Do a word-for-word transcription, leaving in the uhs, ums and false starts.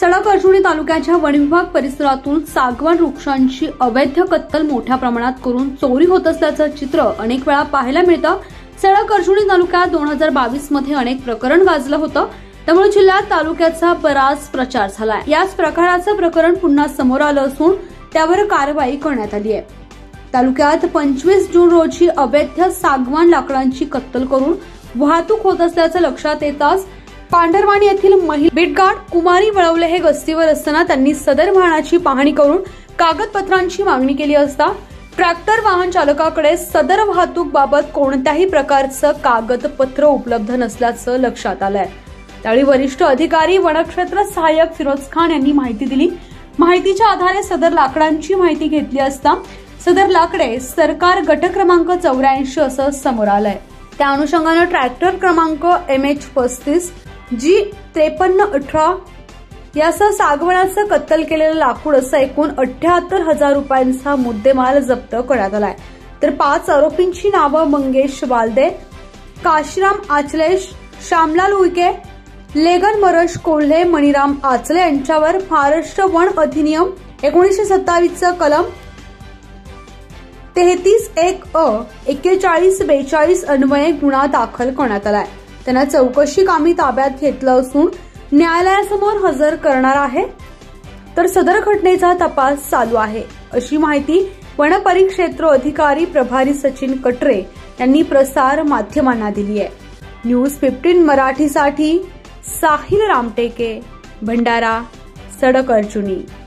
सडक अर्जुनी तालुक्याच्या वनविभाग परिसरातून सागवान वृक्षांची अवैध कत्तल मोठ्या प्रमाणात करून चोरी होत असल्याचं चित्र अनेक वेळा पाहायला मिळतं। सडक अर्जुनी तालुक्यात दोन हजार बावीस मध्ये अनेक प्रकरण गाजलं होतं, त्यामुळे जिल्ह्यात तालुक्याचा बराच प्रचार झालाय। याच प्रकाराचं प्रकरण पुन्हा समोर आलं असून त्यावर कारवाई करण्यात आली आहे। तालुक्यात पंचवीस जून रोजी अवैध सागवान लाकडांची कत्तल करून वाहतूक होत असल्याचं लक्षात येताच पांढरवाडी येथील महिला बीटगार्ड कुमारी वळवले हे गस्तीवर असताना त्यांनी सदर वाहनाची पाहणी करून कागदपत्रांची मागणी केली असता ट्रॅक्टर वाहन चालकाकडे सदर वाहतूक बाबत कोणत्याही प्रकारचं कागदपत्र उपलब्ध नसल्याचं लक्षात आलंय। त्यावेळी वरिष्ठ अधिकारी वनक्षेत्र सहाय्यक फिरोज खान यांनी माहिती दिली। माहितीच्या आधारे सदर लाकडांची माहिती घेतली असता सदर लाकडे सरकार गट क्रमांक चौऱ्याऐंशी असं समोर आलंय। त्या अनुषंगाने ट्रॅक्टर क्रमांक एम एच पस्तीस जी त्रेपन्न अठरा यासह सागवानाचं कत्तल केलेलं लाकूड असं एकूण अठ्याहत्तर हजार रुपयांचा मुद्देमाल जप्त करण्यात आलाय। तर पाच आरोपींची नावं मंगेश वालदे, काशीराम आचलेश, श्यामलाल उईके, लेगन मरश कोल्हे, मणिराम आचले यांच्यावर महाराष्ट्र वन अधिनियम एकोणीसशे सत्तावीसचा कलम तेहतीस एक अ एक्केचाळीस बेचाळीस अन्वये गुन्हा दाखल करण्यात आलाय। त्यांना चौकशी कामी ताब्यात घेतलं असून न्यायालयासमोर हजर करणार आहे। तर सदर घटनेचा तपास चालू आहे अशी माहिती वनपरिक्षेत्र अधिकारी प्रभारी सचिन कटरे यांनी प्रसार माध्यमांना दिली आहे। न्यूज फिफ्टीन मराठीसाठी साहिल रामटेके, भंडारा, सडक अर्जुनी।